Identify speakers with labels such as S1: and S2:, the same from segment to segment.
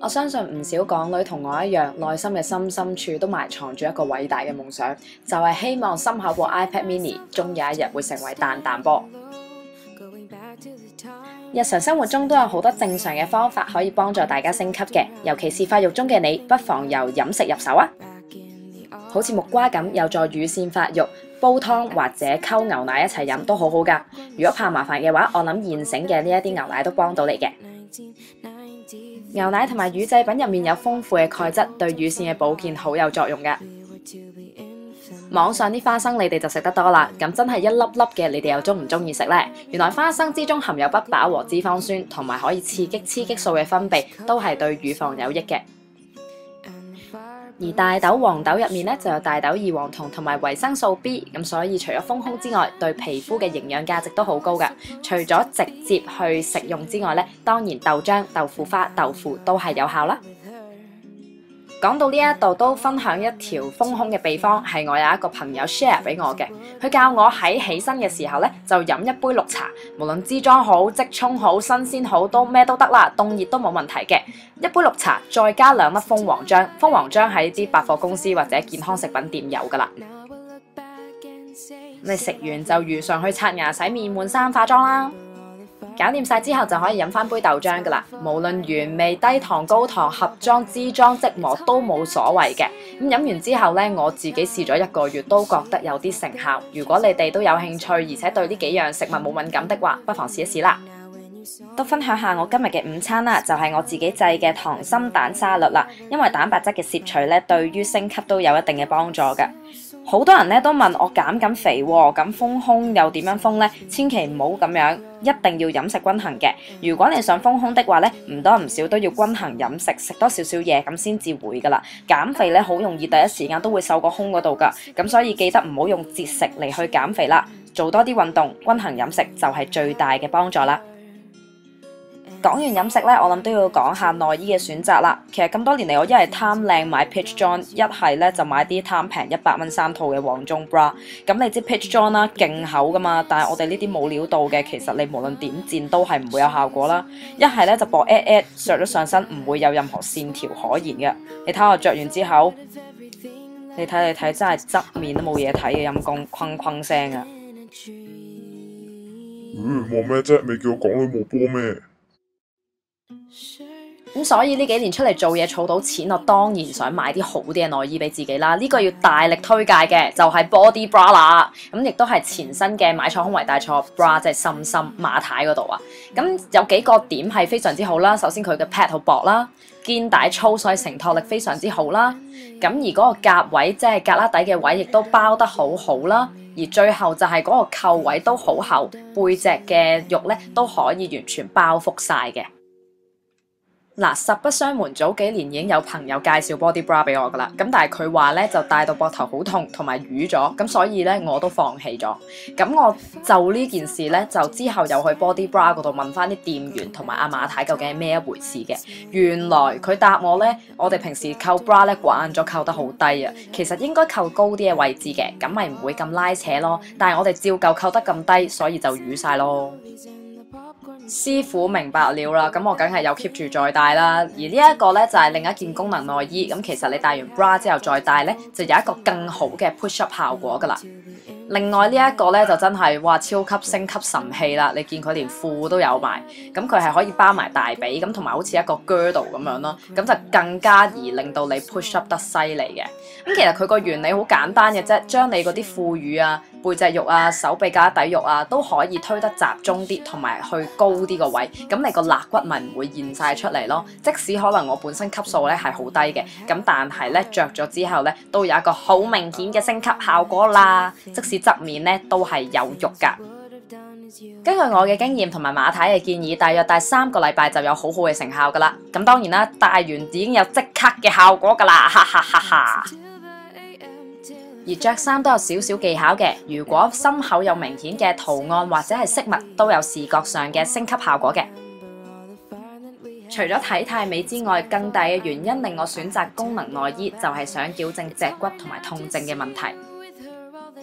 S1: 我相信唔少港女同我一樣，內心嘅深處都埋藏住一個偉大嘅夢想，就係希望心口部 iPad Mini 終有一日會成為彈彈波。日常生活中都有好多正常嘅方法可以幫助大家升級嘅，尤其是發育中嘅你，不妨由飲食入手啊！好似木瓜咁有助乳腺發育，煲湯或者溝牛奶一齊飲都好好㗎。如果怕麻煩嘅話，我諗現成嘅呢一啲牛奶都幫到你嘅。牛奶同埋乳製品入面有豐富嘅鈣質，對乳腺嘅保健好有作用㗎。網上啲花生你哋就食得多啦，咁真係一粒粒嘅，你哋又中唔中意食呢？原來花生之中含有不飽和脂肪酸，同埋可以刺激雌激素嘅分泌，都係對乳房有益嘅。而大豆、黃豆入面咧就有大豆異黃酮同埋維生素 B， 咁所以除咗豐胸之外，對皮膚嘅營養價值都好高㗎。除咗直接去食用之外咧，當然豆漿、豆腐花、豆腐都係有效啦。講到呢一度都分享一條豐胸嘅秘方，係我有一個朋友 share 俾我嘅。佢教我喺起身嘅時候咧，就飲一杯綠茶，無論支裝好、即沖好、新鮮好都咩都得啦，凍熱都冇問題嘅。一杯綠茶再加2粒蜂王漿，蜂王漿喺啲百貨公司或者健康食品店有噶啦。你食完就如常去刷牙、洗面、換衫、化妝啦。搞掂晒之後就可以飲翻杯豆漿噶啦，無論原味、低糖、高糖、盒裝、支裝、即磨都冇所謂嘅。咁飲完之後呢，我自己試咗1個月都覺得有啲成效。如果你哋都有興趣，而且對呢幾樣食物冇敏感的話，不妨試一試啦。都分享下我今日嘅午餐啦，就係我自己製嘅溏心蛋沙律啦。因為蛋白質嘅攝取咧，對於升級都有一定嘅幫助嘅。好多人咧都問我減緊肥喎，咁豐胸又點樣豐呢？千祈唔好咁樣，一定要飲食均衡嘅。如果你想豐胸的話咧，唔多唔少都要均衡飲食，食多少少嘢咁先至會噶啦。減肥咧好容易第一時間都會瘦個胸嗰度噶，咁所以記得唔好用節食嚟去減肥啦，做多啲運動，均衡飲食就係最大嘅幫助啦。講完飲食咧，我諗都要講下內衣嘅選擇啦。其實咁多年嚟，我一係貪靚買 Peach John， 一係咧就買啲貪平100蚊3套嘅黃中 bra。咁你知 Peach John 啦，勁厚噶嘛，但係我哋呢啲冇料到嘅，其實你無論點剪都係唔會有效果啦。一係咧就薄 at 着咗上身唔會有任何線條可言嘅。你睇我着完之後，你睇真係側面都冇嘢睇嘅，陰公哐哐聲啊！
S2: 望咩啫？未叫我講女冇波咩？
S1: 咁所以呢幾年出嚟做嘢儲到錢，我當然想買啲好啲嘅內衣俾自己啦。呢個要大力推介嘅就係 Body Bra 啦。咁亦都係前身嘅買錯胸圍大錯 bra， 即係深深馬太嗰度啊。咁有幾個點係非常之好啦。首先佢嘅 pad 好薄啦，肩帶粗，所以承托力非常之好啦。咁而嗰個夾位即係胳肋底嘅位亦都包得好好啦。而最後就係嗰個扣位都好厚，背脊嘅肉咧都可以完全包覆晒嘅。嗱，實不相瞞，早幾年已經有朋友介紹 body bra 俾我噶啦，咁但係佢話咧就戴到膊頭好痛，同埋瘀咗，咁所以咧我都放棄咗。咁我就呢件事咧，就之後又去 body bra 嗰度問翻啲店員同埋阿馬太究竟係咩一回事嘅。原來佢答我咧，我哋平時扣 bra 咧慣咗扣得好低啊，其實應該扣高啲嘅位置嘅，咁咪唔會咁拉扯咯。但係我哋照舊扣得咁低，所以就瘀晒咯。師傅明白了啦，咁我梗係有 keep 住再戴啦。而呢一個咧就係另一件功能內衣，咁其實你戴完 bra 之後再戴咧，就有一個更好嘅 push up 效果噶啦。另外呢一個咧就真係哇超級升級神器啦！你見佢連褲都有埋，咁佢係可以包埋大髀，咁同埋好似一個 girdle 咁樣咯，咁就更加易令到你 push up 得犀利嘅。咁其實佢個原理好簡單嘅啫，將你嗰啲副乳啊、背脊肉啊、手臂胳肋底肉啊都可以推得集中啲，同埋去高啲個位，咁你個肋骨咪唔會現晒出嚟咯。即使可能我本身級數咧係好低嘅，咁但係咧着咗之後咧都有一個好明顯嘅升級效果啦。即使側面咧都係有肉噶。根據我嘅經驗同埋馬太嘅建議，大約戴3個禮拜就有好好嘅成效噶啦。咁當然啦，戴完已經有即刻嘅效果噶啦，哈哈哈哈。而着衫都有少少技巧嘅，如果心口有明顯嘅圖案或者係飾物，都有視覺上嘅升級效果嘅。除咗體態美之外，更大嘅原因令我選擇功能內衣，就係想矯正脊骨同埋痛症嘅問題。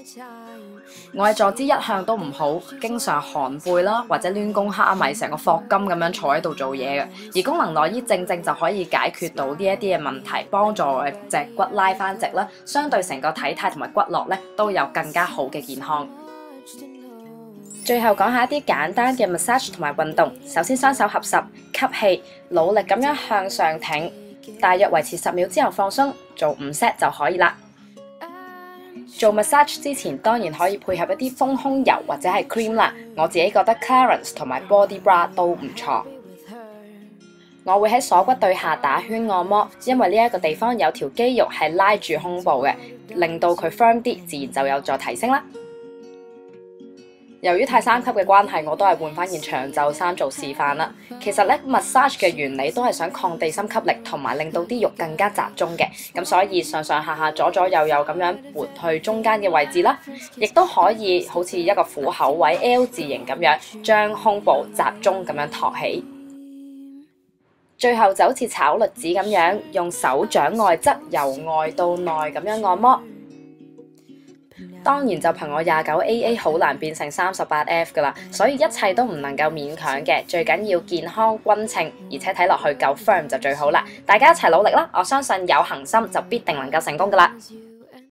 S1: 我嘅坐姿一向都唔好，經常寒背啦，或者攣弓蝦米，成個霍金咁樣坐喺度做嘢嘅。而功能內衣正正就可以解決到呢一啲嘅問題，幫助我隻骨拉翻直啦，相對成個體態同埋骨骼咧都有更加好嘅健康。最後講下一啲簡單嘅 massage 同埋運動。首先雙手合十，吸氣，努力咁樣向上挺，大約維持10秒之後放鬆，做5 set 就可以啦。做 massage 之前當然可以配合一啲豐胸油或者係 cream 啦，我自己覺得 Clarins 同埋 Body Bra 都唔錯。我會喺鎖骨對下打圈按摩，因為呢一個地方有條肌肉係拉住胸部嘅，令到佢 firm 啲，自然就有助提升啦。由於太三級嘅關係，我都係換翻件長袖衫做示範啦。其實咧 massage 嘅原理都係想抗地心吸力，同埋令到啲肉更加集中嘅。咁所以上上下下、左左右右咁樣撥去中間嘅位置啦，亦都可以好似一個虎口位 L 字形咁樣，將胸部集中咁樣托起。最後就好似炒栗子咁樣，用手掌外側由外到內咁樣按摩。當然就憑我29AA 好難變成38F 㗎啦，所以一切都唔能夠勉強嘅，最緊要健康均稱，而且睇落去夠 firm 就最好啦。大家一齊努力啦，我相信有恆心就必定能夠成功㗎啦。